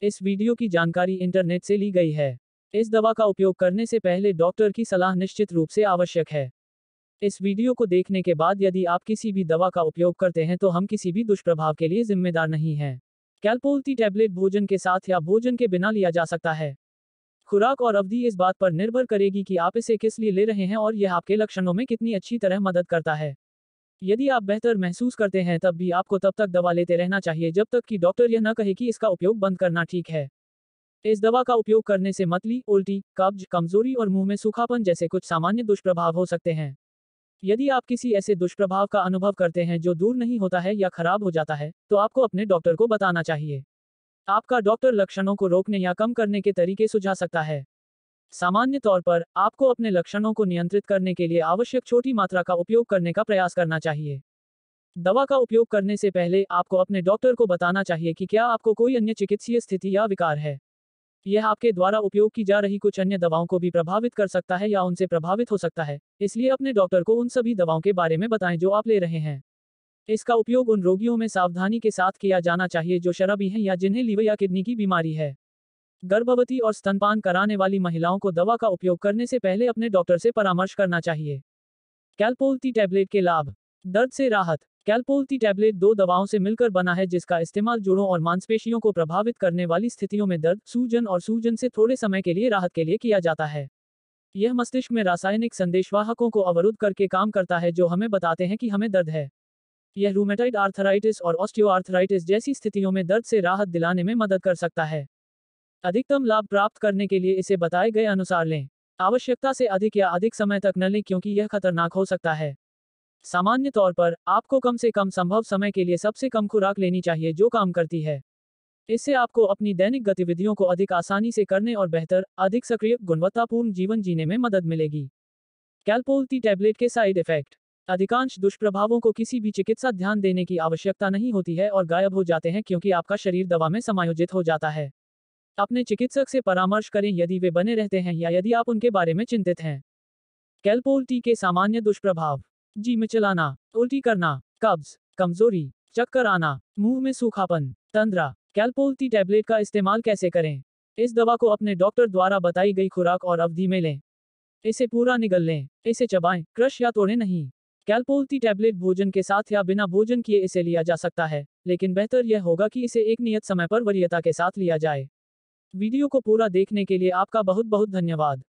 इस वीडियो की जानकारी इंटरनेट से ली गई है। इस दवा का उपयोग करने से पहले डॉक्टर की सलाह निश्चित रूप से आवश्यक है। इस वीडियो को देखने के बाद यदि आप किसी भी दवा का उपयोग करते हैं तो हम किसी भी दुष्प्रभाव के लिए जिम्मेदार नहीं हैं। कैलपोल्टी टैबलेट भोजन के साथ या भोजन के बिना लिया जा सकता है। खुराक और अवधि इस बात पर निर्भर करेगी कि आप इसे किस लिए ले रहे हैं और यह आपके लक्षणों में कितनी अच्छी तरह मदद करता है। यदि आप बेहतर महसूस करते हैं तब भी आपको तब तक दवा लेते रहना चाहिए जब तक कि डॉक्टर यह न कहे कि इसका उपयोग बंद करना ठीक है। इस दवा का उपयोग करने से मतली, उल्टी, कब्ज, कमजोरी और मुंह में सूखापन जैसे कुछ सामान्य दुष्प्रभाव हो सकते हैं। यदि आप किसी ऐसे दुष्प्रभाव का अनुभव करते हैं जो दूर नहीं होता है या खराब हो जाता है, तो आपको अपने डॉक्टर को बताना चाहिए। आपका डॉक्टर लक्षणों को रोकने या कम करने के तरीके सुझा सकता है। सामान्य तौर पर, आपको अपने लक्षणों को नियंत्रित करने के लिए आवश्यक छोटी मात्रा का उपयोग करने का प्रयास करना चाहिए। दवा का उपयोग करने से पहले आपको अपने डॉक्टर को बताना चाहिए कि क्या आपको कोई अन्य चिकित्सीय स्थिति या विकार है। यह आपके द्वारा उपयोग की जा रही कुछ अन्य दवाओं को भी प्रभावित कर सकता है या उनसे प्रभावित हो सकता है, इसलिए अपने डॉक्टर को उन सभी दवाओं के बारे में बताएं जो आप ले रहे हैं। इसका उपयोग उन रोगियों में सावधानी के साथ किया जाना चाहिए जो शराबी हैं या जिन्हें लीवर या किडनी की बीमारी है। गर्भवती और स्तनपान कराने वाली महिलाओं को दवा का उपयोग करने से पहले अपने डॉक्टर से परामर्श करना चाहिए। कैलपोल्टी टैबलेट के लाभ। दर्द से राहत। कैलपोल्टी टैबलेट 2 दवाओं से मिलकर बना है जिसका इस्तेमाल जोड़ों और मांसपेशियों को प्रभावित करने वाली स्थितियों में दर्द, सूजन और सूजन से थोड़े समय के लिए राहत के लिए किया जाता है। यह मस्तिष्क में रासायनिक संदेशवाहकों को अवरुद्ध करके काम करता है जो हमें बताते हैं कि हमें दर्द है। यह रूमेटॉइड आर्थराइटिस और ऑस्टियोआर्थराइटिस जैसी स्थितियों में दर्द से राहत दिलाने में मदद कर सकता है। अधिकतम लाभ प्राप्त करने के लिए इसे बताए गए अनुसार लें। आवश्यकता से अधिक या अधिक समय तक न लें क्योंकि यह खतरनाक हो सकता है। सामान्य तौर पर, आपको कम से कम संभव समय के लिए सबसे कम खुराक लेनी चाहिए जो काम करती है। इससे आपको अपनी दैनिक गतिविधियों को अधिक आसानी से करने और बेहतर, अधिक सक्रिय, गुणवत्तापूर्ण जीवन जीने में मदद मिलेगी। कैलपोल्टी टैबलेट के साइड इफेक्ट। अधिकांश दुष्प्रभावों को किसी भी चिकित्सा ध्यान देने की आवश्यकता नहीं होती है और गायब हो जाते हैं क्योंकि आपका शरीर दवा में समायोजित हो जाता है। अपने चिकित्सक से परामर्श करें यदि वे बने रहते हैं या यदि आप उनके बारे में चिंतित हैं। कैलपोल्टी के सामान्य दुष्प्रभाव। जी मिचलाना, उल्टी करना, कब्ज, कमजोरी, चक्कर आना, मुंह में सूखापन, तंद्रा। कैलपोल्टी टैबलेट का इस्तेमाल कैसे करें। इस दवा को अपने डॉक्टर द्वारा बताई गई खुराक और अवधि में लें। इसे पूरा निगल लें। इसे चबाएं, क्रश या तोड़ें नहीं। कैलपोल्टी टैबलेट भोजन के साथ या बिना भोजन किए इसे लिया जा सकता है, लेकिन बेहतर यह होगा कि इसे एक नियत समय पर वरीयता के साथ लिया जाए। वीडियो को पूरा देखने के लिए आपका बहुत बहुत धन्यवाद।